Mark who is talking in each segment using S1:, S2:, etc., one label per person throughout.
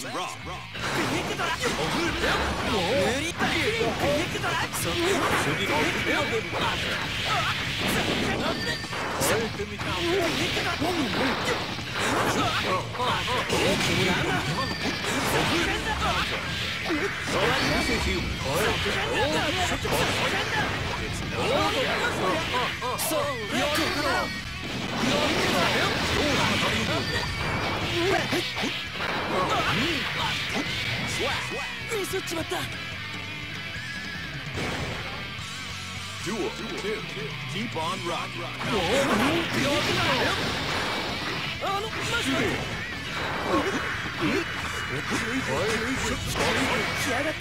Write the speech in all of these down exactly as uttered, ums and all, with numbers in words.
S1: rock.
S2: ミスっちまった。
S1: Duel two. Keep on rocking.
S2: あのマジで。やがって。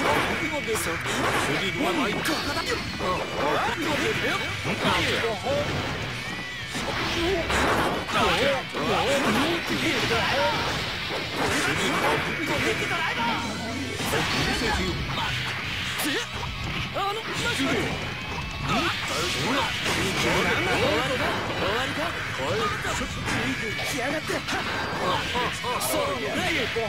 S2: あのマジで。 終わりか。来やがって。そうね。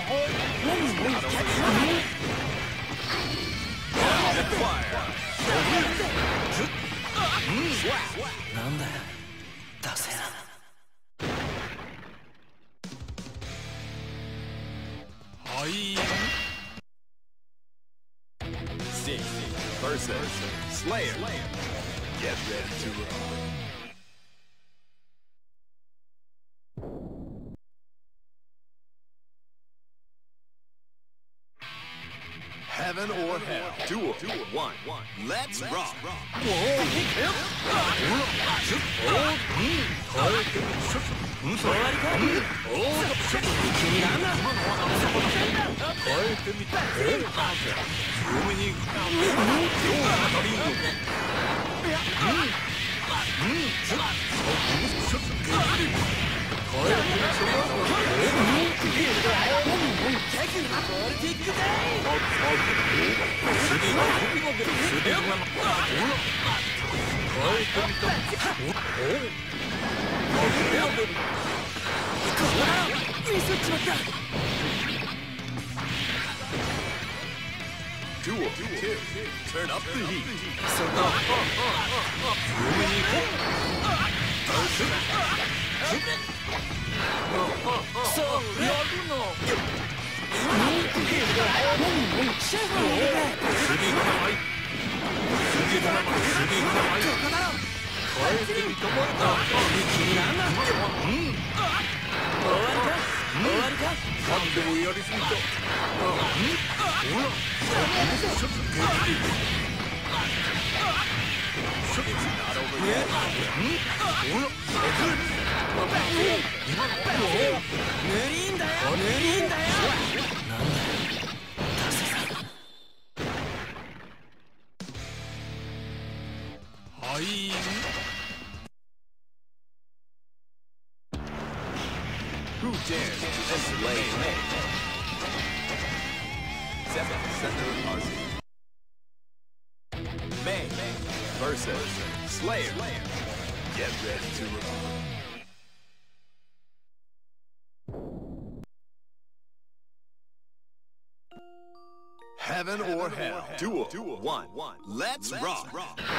S2: なんだよ。ダセえな。
S1: Six versus Slayer. Get ready to roll. Heaven or hell. Duel one. Let's rock. Duel two. Turn up the heat. Who dares to slay me? Seven Center R C. May versus Slayer. Get ready to roll. Heaven or hell. Duel one. Let's rock.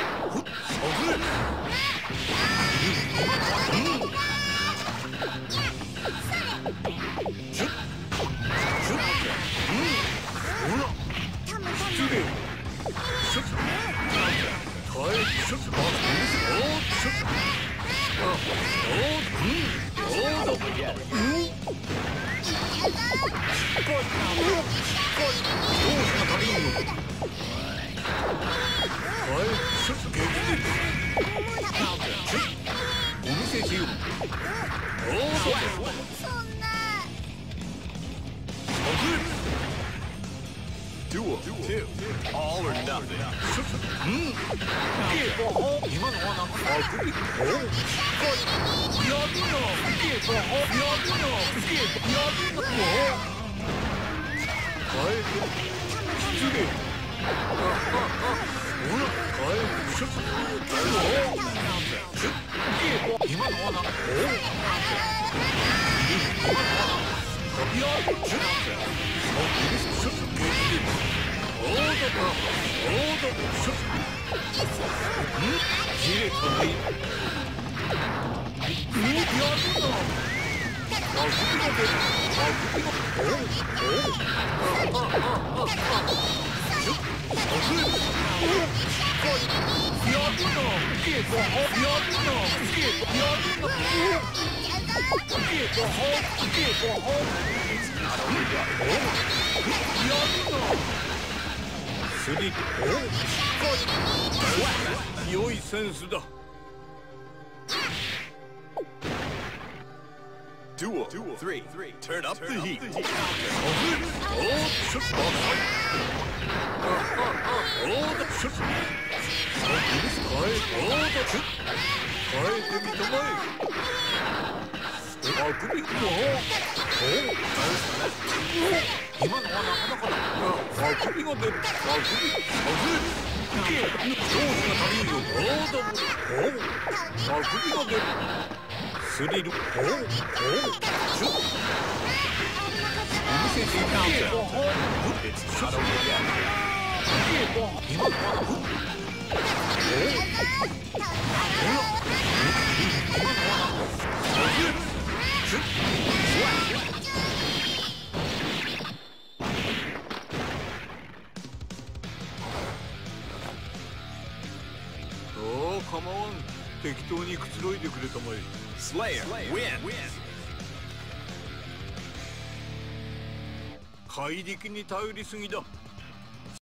S1: Duel two. All or nothing.
S2: やるチュッチュッオードだオードチュッ切れたねやるなあくびが出るあくびがおおあああああチュッあふれやるなゲートやるなゲートやるなゲートホーゲートホーやるなスリッお良いセンスだ
S1: Duel three. Turn up the heat.
S2: おっちょっとおーだちょっと変えおーだちょっと変えてみたまえあくびおお今のはなかなかだあくびが出るあくびあくび上手が足りんよおーだおあくびが出るスリルおおおちょっと見せていたんだよ今のはおお構わん適当にくつろいでくれたまえ
S1: Slayer win.
S2: 怪力に頼りすぎだ